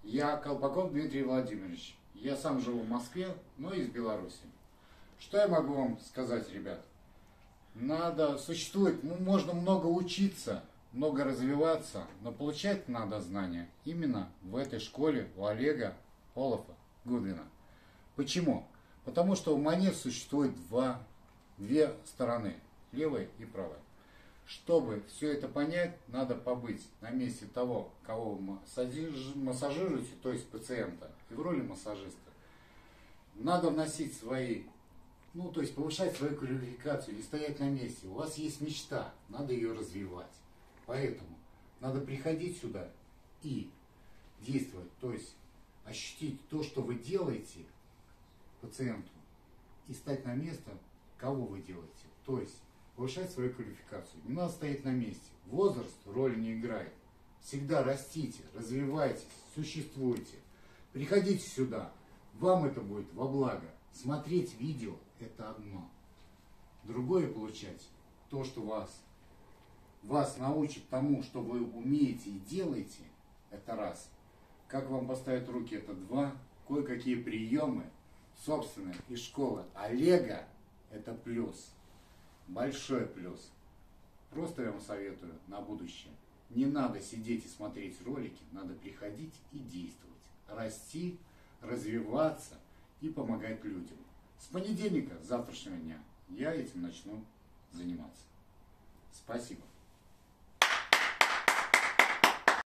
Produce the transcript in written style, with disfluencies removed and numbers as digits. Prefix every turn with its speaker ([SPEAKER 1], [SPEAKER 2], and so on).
[SPEAKER 1] Я Колпаков Дмитрий Владимирович. Я сам живу в Москве, но из Беларуси. Что я могу вам сказать, ребят? Существует, можно много учиться, много развиваться, но получать надо знания именно в этой школе у Олега Олафа Гудвина. Почему? Потому что у монет существует две стороны, левая и правая. Чтобы все это понять, надо побыть на месте того, кого вы массажируете, то есть пациента, и в роли массажиста. Надо вносить свои, то есть повышать свою квалификацию, не стоять на месте. У вас есть мечта, надо ее развивать. Поэтому надо приходить сюда и действовать, то есть ощутить то, что вы делаете пациенту, и стать на место, кого вы делаете. То есть повышать свою квалификацию. Не надо стоять на месте. Возраст роли не играет. Всегда растите, развивайтесь, существуйте. Приходите сюда. Вам это будет во благо. Смотреть видео – это одно. Другое получать то, что вас научит тому, что вы умеете и делаете, это раз. Как вам поставить руки – это два. Кое-какие приемы, собственно, из школы Олега – это плюс. Большой плюс. Просто я вам советую на будущее. Не надо сидеть и смотреть ролики, надо приходить и действовать. Расти, развиваться и помогать людям. С понедельника, с завтрашнего дня, я этим начну заниматься. Спасибо.